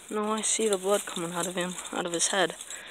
No, I see the blood coming out of him, out of his head.